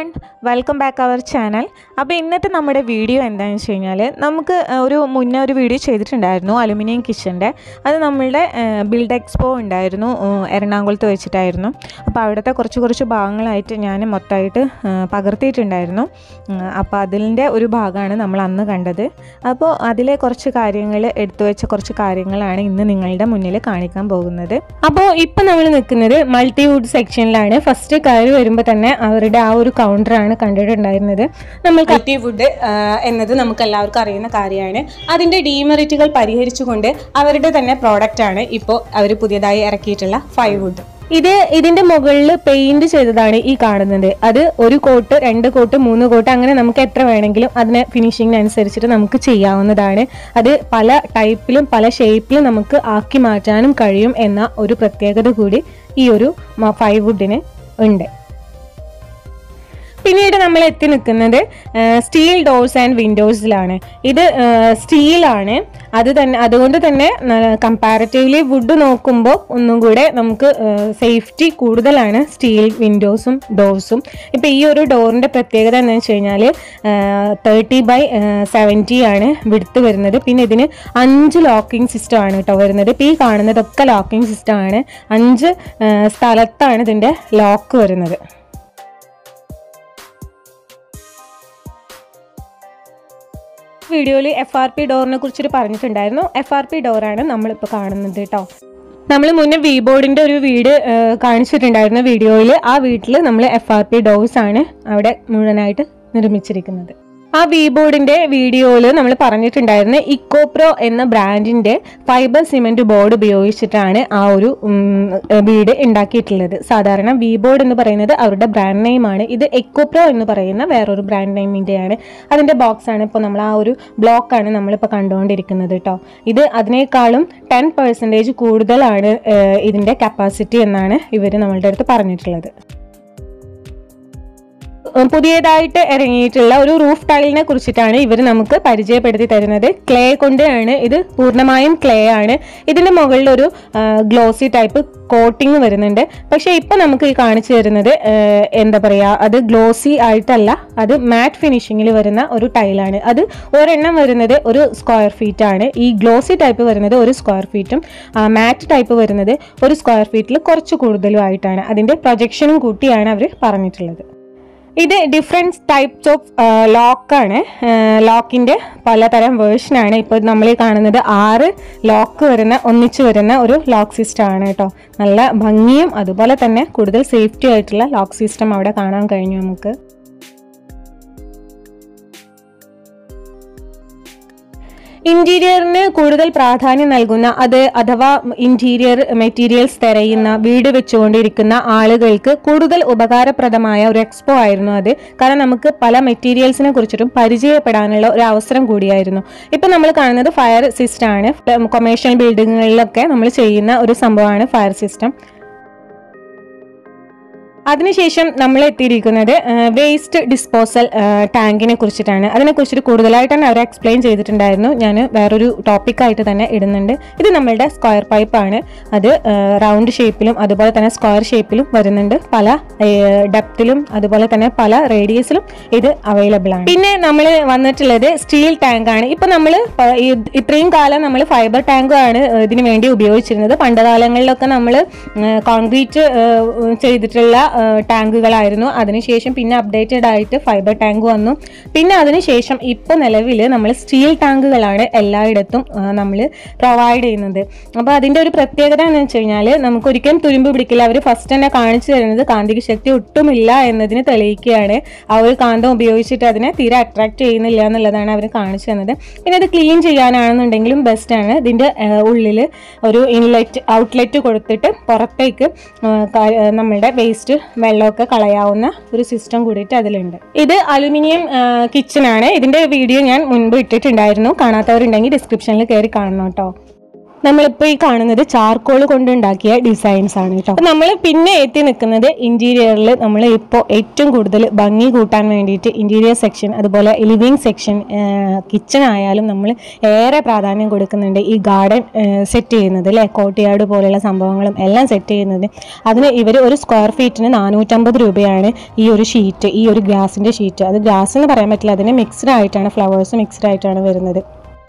everyone, welcome back our channel. അപ്പോൾ ഇന്നത്തെ നമ്മുടെ വീഡിയോ എന്താണെന്ന് വെച്ച് കഴിഞ്ഞാൽ നമുക്ക് മുന്നേ ഒരു വീഡിയോ ചെയ്തിട്ടുണ്ടായിരുന്നു അലുമിനിയം കിച്ചൻ്റെ. അത് നമ്മളുടെ ബിൽഡ് എക്സ്പോ ഉണ്ടായിരുന്നു, എറണാകുളത്ത് വെച്ചിട്ടായിരുന്നു. അപ്പോൾ അവിടുത്തെ കുറച്ച് ഭാഗങ്ങളായിട്ട് ഞാൻ മൊത്തമായിട്ട് പകർത്തിയിട്ടുണ്ടായിരുന്നു. അപ്പോൾ അതിൻ്റെ ഒരു ഭാഗമാണ് നമ്മൾ അന്ന് കണ്ടത്. അപ്പോൾ അതിലെ കുറച്ച് കാര്യങ്ങൾ എടുത്തു വെച്ച കുറച്ച് കാര്യങ്ങളാണ് ഇന്ന് നിങ്ങളുടെ മുന്നിൽ കാണിക്കാൻ പോകുന്നത്. അപ്പോൾ ഇപ്പോൾ നമ്മൾ നിൽക്കുന്നത് മൾട്ടി വുഡ് സെക്ഷനിലാണ്. ഫസ്റ്റ് കയറി വരുമ്പോൾ തന്നെ അവരുടെ ആ ഒരു കൗണ്ടറാണ് കണ്ടിട്ടുണ്ടായിരുന്നത്. നമ്മൾ മൾട്ടി വുഡ് എന്നത് നമുക്ക് എല്ലാവർക്കും അറിയുന്ന കാര്യമാണ്. അതിൻ്റെ ഡീമെറിറ്റുകൾ പരിഹരിച്ചുകൊണ്ട് അവരുടെ തന്നെ പ്രോഡക്റ്റാണ് ഇപ്പോൾ അവർ പുതിയതായി ഇറക്കിയിട്ടുള്ള 5 വുഡ്. ഇതിൻ്റെ മുകളിൽ പെയിൻറ് ചെയ്തതാണ് ഈ കാണുന്നത്. അത് 1 കോട്ട്, 2 കോട്ട്, 3 കോട്ട്, അങ്ങനെ നമുക്ക് എത്ര വേണമെങ്കിലും അതിനെ ഫിനിഷിങ്ങിനനുസരിച്ചിട്ട് നമുക്ക് ചെയ്യാവുന്നതാണ്. അത് പല ടൈപ്പിലും പല ഷേപ്പിലും നമുക്ക് ആക്കി മാറ്റാനും കഴിയും എന്ന ഒരു പ്രത്യേകത കൂടി ഈ ഒരു 5 വുഡിന് ഉണ്ട്. പിന്നീട് നമ്മൾ എത്തി നിൽക്കുന്നത് സ്റ്റീൽ ഡോർസ് ആൻഡ് വിൻഡോസിലാണ്. ഇത് സ്റ്റീലാണ്. അതുകൊണ്ട് തന്നെ കമ്പാരിറ്റീവ്ലി വുഡ് നോക്കുമ്പോൾ ഒന്നും കൂടെ നമുക്ക് സേഫ്റ്റി കൂടുതലാണ് സ്റ്റീൽ വിൻഡോസും ഡോർസും. ഇപ്പോൾ ഈ ഒരു ഡോറിൻ്റെ പ്രത്യേകത എന്താണെന്ന് വെച്ച് കഴിഞ്ഞാൽ 30x70 ആണ് വിഡ്ത്ത് വരുന്നത്. പിന്നെ ഇതിന് 5 ലോക്കിംഗ് സിസ്റ്റം ആണ് കേട്ടോ വരുന്നത്. ഇപ്പോൾ ഈ കാണുന്നതൊക്കെ ലോക്കിംഗ് സിസ്റ്റം ആണ്. 5 സ്ഥലത്താണ് ഇതിൻ്റെ ലോക്ക് വരുന്നത്. വീഡിയോയിൽ FRP ഡോറിനെ കുറിച്ചിട്ട് പറഞ്ഞിട്ടുണ്ടായിരുന്നു. FRP ഡോറാണ് നമ്മളിപ്പോൾ കാണുന്നത് കേട്ടോ. നമ്മൾ മുന്നേ ബോർഡിൻ്റെ ഒരു വീട് കാണിച്ചിട്ടുണ്ടായിരുന്ന വീഡിയോയിൽ. ആ വീട്ടിൽ നമ്മൾ FRP ഡോർസ് ആണ് അവിടെ മുഴുവനായിട്ട് നിർമ്മിച്ചിരിക്കുന്നത്. ആ ബോർഡിൻ്റെ വീഡിയോയിൽ നമ്മൾ പറഞ്ഞിട്ടുണ്ടായിരുന്ന ഇക്കോപ്രോ എന്ന ബ്രാൻഡിൻ്റെ ഫൈബർ സിമെൻറ്റ് ബോർഡ് ഉപയോഗിച്ചിട്ടാണ് ആ ഒരു വീട് ഉണ്ടാക്കിയിട്ടുള്ളത്. സാധാരണ ബോർഡ് എന്ന് പറയുന്നത് അവരുടെ ബ്രാൻഡ് നെയിമാണ്. ഇത് ഇക്കോപ്രോ എന്ന് പറയുന്ന വേറൊരു ബ്രാൻഡ് നെയിമിൻ്റെയാണ്. അതിൻ്റെ ബോക്സാണ് ഇപ്പോൾ നമ്മൾ ആ ഒരു ബ്ലോക്കാണ് നമ്മളിപ്പോൾ കണ്ടുകൊണ്ടിരിക്കുന്നത് കേട്ടോ. ഇത് അതിനേക്കാളും 10% കൂടുതലാണ് ഇതിൻ്റെ കപ്പാസിറ്റി എന്നാണ് ഇവർ നമ്മളുടെ അടുത്ത് പറഞ്ഞിട്ടുള്ളത്. പുതിയതായിട്ട് ഇറങ്ങിയിട്ടുള്ള ഒരു റൂഫ് ടൈലിനെ കുറിച്ചിട്ടാണ് ഇവർ നമുക്ക് പരിചയപ്പെടുത്തി തരുന്നത്. ക്ലേ കൊണ്ടാണ് ഇത്, പൂർണ്ണമായും ക്ലേ ആണ്. ഇതിൻ്റെ മുകളിൽ ഒരു ഗ്ലോസി ടൈപ്പ് കോട്ടിങ് വരുന്നുണ്ട്. പക്ഷേ ഇപ്പം നമുക്ക് ഈ കാണിച്ചു തരുന്നത് എന്താ പറയുക, അത് ഗ്ലോസി ആയിട്ടല്ല, അത് മാറ്റ് ഫിനിഷിങ്ങിൽ വരുന്ന ഒരു ടൈലാണ്. അത് ഒരെണ്ണം വരുന്നത് 1 സ്ക്വയർ ഫീറ്റ് ആണ്. ഈ ഗ്ലോസി ടൈപ്പ് വരുന്നത് 1 സ്ക്വയർ ഫീറ്റും മാറ്റ് ടൈപ്പ് വരുന്നത് 1 സ്ക്വയർ ഫീറ്റിൽ കുറച്ച് കൂടുതലും ആയിട്ടാണ്. അതിൻ്റെ പ്രൊജക്ഷനും കൂട്ടിയാണ് അവർ പറഞ്ഞിട്ടുള്ളത്. ഇത് ഡിഫറെൻറ്റ് ടൈപ്സ് ഓഫ് ലോക്കാണ്. ലോക്കിൻ്റെ പലതരം വേർഷനാണ്. ഇപ്പോൾ നമ്മൾ കാണുന്നത് 6 ലോക്ക് ഒന്നിച്ച് വരുന്ന ഒരു ലോക്ക് സിസ്റ്റം ആണ് കേട്ടോ. നല്ല ഭംഗിയും അതുപോലെ തന്നെ കൂടുതൽ സേഫ്റ്റി ആയിട്ടുള്ള ലോക്ക് സിസ്റ്റം അവിടെ കാണാൻ കഴിഞ്ഞു നമുക്ക്. ഇന്റീരിയറിന് കൂടുതൽ പ്രാധാന്യം നൽകുന്ന അഥവാ ഇന്റീരിയർ മെറ്റീരിയൽസ് തിരയുന്ന വീട് വെച്ചുകൊണ്ടിരിക്കുന്ന ആളുകൾക്ക് കൂടുതൽ ഉപകാരപ്രദമായ ഒരു എക്സ്പോ ആയിരുന്നു അത്. കാരണം നമുക്ക് പല മെറ്റീരിയൽസിനെ കുറിച്ചിട്ടും പരിചയപ്പെടാനുള്ള ഒരു അവസരം കൂടിയായിരുന്നു. ഇപ്പം നമ്മൾ കാണുന്നത് ഫയർ സിസ്റ്റം ആണ്. കൊമേഴ്ഷ്യൽ ബിൽഡിങ്ങുകളിലൊക്കെ നമ്മൾ ചെയ്യുന്ന ഒരു സംഭവമാണ് ഫയർ സിസ്റ്റം. അതിനുശേഷം നമ്മൾ എത്തിയിരിക്കുന്നത് വേസ്റ്റ് ഡിസ്പോസൽ ടാങ്കിനെ കുറിച്ചിട്ടാണ്. അതിനെക്കുറിച്ചിട്ട് കൂടുതലായിട്ടാണ് അവർ എക്സ്പ്ലെയിൻ ചെയ്തിട്ടുണ്ടായിരുന്നു. ഞാൻ വേറൊരു ടോപ്പിക്കായിട്ട് തന്നെ ഇടുന്നുണ്ട്. ഇത് നമ്മളുടെ സ്ക്വയർ പൈപ്പാണ്. അത് റൗണ്ട് ഷേപ്പിലും അതുപോലെ തന്നെ സ്ക്വയർ ഷേപ്പിലും വരുന്നുണ്ട്. പല ഡെപ്തിലും അതുപോലെ തന്നെ പല റേഡിയസിലും ഇത് അവൈലബിൾ ആണ്. പിന്നെ നമ്മൾ വന്നിട്ടുള്ളത് സ്റ്റീൽ ടാങ്കാണ്. ഇപ്പം നമ്മൾ ഇത്രയും കാലം നമ്മൾ ഫൈബർ ടാങ്കാണ് ഇതിനു വേണ്ടി ഉപയോഗിച്ചിരുന്നത്. പണ്ടുകാലങ്ങളിലൊക്കെ നമ്മൾ കോൺക്രീറ്റ് ചെയ്തിട്ടുള്ള ടാങ്കുകളായിരുന്നു. അതിനുശേഷം പിന്നെ അപ്ഡേറ്റഡ് ആയിട്ട് ഫൈബർ ടാങ്ക് വന്നു. പിന്നെ അതിനുശേഷം ഇപ്പോൾ നിലവിൽ നമ്മൾ സ്റ്റീൽ ടാങ്കുകളാണ് എല്ലായിടത്തും നമ്മൾ പ്രൊവൈഡ് ചെയ്യുന്നത്. അപ്പോൾ അതിൻ്റെ ഒരു പ്രത്യേകത എന്ന് വെച്ച് കഴിഞ്ഞാൽ നമുക്ക് ഒരിക്കലും തുരുമ്പ് പിടിക്കില്ല. അവർ ഫസ്റ്റ് തന്നെ കാണിച്ചു തരുന്നത് കാന്തിക ശക്തി ഒട്ടുമില്ല എന്നതിന് തെളിയിക്കുകയാണ്. ആ ഒരു കാന്തം ഉപയോഗിച്ചിട്ട് അതിനെ തീരെ അട്രാക്ട് ചെയ്യുന്നില്ല എന്നുള്ളതാണ് അവർ കാണിച്ചു തന്നത്. പിന്നെ അത് ക്ലീൻ ചെയ്യാനാണെന്നുണ്ടെങ്കിലും ബെസ്റ്റാണ്. ഇതിൻ്റെ ഉള്ളിൽ ഒരു ഔട്ട്ലെറ്റ് കൊടുത്തിട്ട് പുറത്തേക്ക് നമ്മളുടെ വേസ്റ്റ് വെള്ളമൊക്കെ കളയാവുന്ന ഒരു സിസ്റ്റം കൂടിയിട്ട് അതിലുണ്ട്. ഇത് അലുമിനിയം കിച്ചൺ ആണ്. ഇതിൻ്റെ വീഡിയോ ഞാൻ മുൻപ് ഇട്ടിട്ടുണ്ടായിരുന്നു. കാണാത്തവരുണ്ടെങ്കിൽ ഡിസ്ക്രിപ്ഷനിൽ കയറി കാണണം കേട്ടോ. നമ്മളിപ്പോൾ ഈ കാണുന്നത് ചാർക്കോൾ കൊണ്ടുണ്ടാക്കിയ ഡിസൈൻസ് ആണ് കേട്ടോ. അപ്പം നമ്മൾ പിന്നെ എത്തി നിൽക്കുന്നത് ഇൻറ്റീരിയറിൽ നമ്മൾ ഇപ്പോൾ ഏറ്റവും കൂടുതൽ ഭംഗി കൂട്ടാൻ വേണ്ടിയിട്ട് ഇൻറ്റീരിയർ സെക്ഷൻ, അതുപോലെ ലിവിങ് സെക്ഷൻ, കിച്ചൺ ആയാലും നമ്മൾ ഏറെ പ്രാധാന്യം കൊടുക്കുന്നുണ്ട് ഈ ഗാർഡൻ സെറ്റ് ചെയ്യുന്നത് അല്ലേ. കോർട്ട്യാർഡ് പോലെയുള്ള സംഭവങ്ങളും എല്ലാം സെറ്റ് ചെയ്യുന്നത്. അതിന് ഇവർ ഒരു സ്ക്വയർ ഫീറ്റിന് 450 രൂപയാണ് ഈ ഒരു ഷീറ്റ്, ഈ ഒരു ഗ്ലാസിൻ്റെ ഷീറ്റ്. അത് ഗ്ലാസ് എന്ന് പറയാൻ പറ്റില്ല, അതിന് മിക്സ്ഡ് ആയിട്ടാണ്, ഫ്ലവേഴ്സ് മിക്സ്ഡ് ആയിട്ടാണ് വരുന്നത്.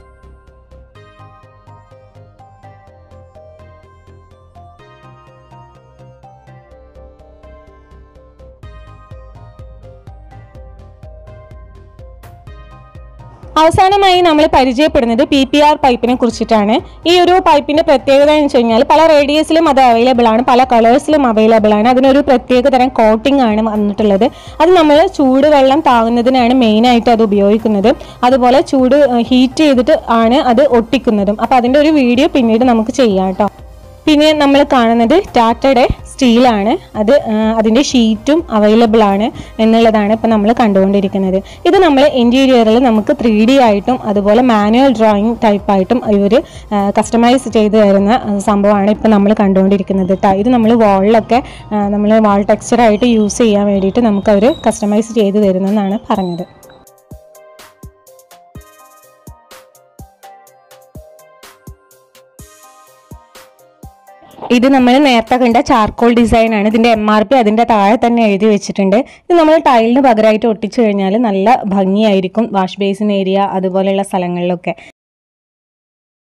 അവസാനമായി നമ്മൾ പരിചയപ്പെടുന്നത് PPR പൈപ്പിനെ കുറിച്ചിട്ടാണ്. ഈ ഒരു പൈപ്പിന്റെ പ്രത്യേകത എന്ന് വെച്ച് കഴിഞ്ഞാൽ പല റേഡിയസിലും അത് അവൈലബിൾ ആണ്, പല കളേഴ്സിലും അവൈലബിൾ ആണ്. അതിനൊരു പ്രത്യേക തരം കോട്ടിംഗ് ആണ് വന്നിട്ടുള്ളത്. അത് നമ്മൾ ചൂടുവെള്ളം താങ്ങുന്നതിനാണ് മെയിനായിട്ട് അത് ഉപയോഗിക്കുന്നത്. അതുപോലെ ചൂട് ഹീറ്റ് ചെയ്തിട്ട് ആണ് അത് ഒട്ടിക്കുന്നതും. അപ്പോൾ അതിൻ്റെ ഒരു വീഡിയോ പിന്നീട് നമുക്ക് ചെയ്യാം കേട്ടോ. പിന്നെ നമ്മൾ കാണുന്നത് ടാറ്റയുടെ സ്റ്റീലാണ്. അതിൻ്റെ ഷീറ്റും അവൈലബിൾ ആണ് എന്നുള്ളതാണ് ഇപ്പോൾ നമ്മൾ കണ്ടുകൊണ്ടിരിക്കുന്നത്. ഇത് നമ്മൾ ഇൻറ്റീരിയറിൽ നമുക്ക് 3D ആയിട്ടും അതുപോലെ മാനുവൽ ഡ്രോയിങ് ടൈപ്പായിട്ടും ഇവർ കസ്റ്റമൈസ് ചെയ്ത് തരുന്ന സംഭവമാണ് ഇപ്പോൾ നമ്മൾ കണ്ടുകൊണ്ടിരിക്കുന്നത് കേട്ടോ. ഇത് നമ്മൾ വാളിലൊക്കെ നമ്മൾ വാൾ ടെക്സ്ചറായിട്ട് യൂസ് ചെയ്യാൻ വേണ്ടിയിട്ട് നമുക്കവർ കസ്റ്റമൈസ് ചെയ്ത് തരുന്നതെന്നാണ് പറഞ്ഞത്. ഇത് നമ്മൾ നേരത്തെ കണ്ട ചാർക്കോൾ ഡിസൈൻ ആണ്. ഇതിൻ്റെ MRP അതിൻ്റെ താഴെ തന്നെ എഴുതി വെച്ചിട്ടുണ്ട്. ഇത് നമ്മൾ ടൈലിന് പകരമായിട്ട് ഒട്ടിച്ചു കഴിഞ്ഞാൽ നല്ല ഭംഗിയായിരിക്കും വാഷ് ബേസിൻ ഏരിയ അതുപോലെയുള്ള സ്ഥലങ്ങളിലൊക്കെ.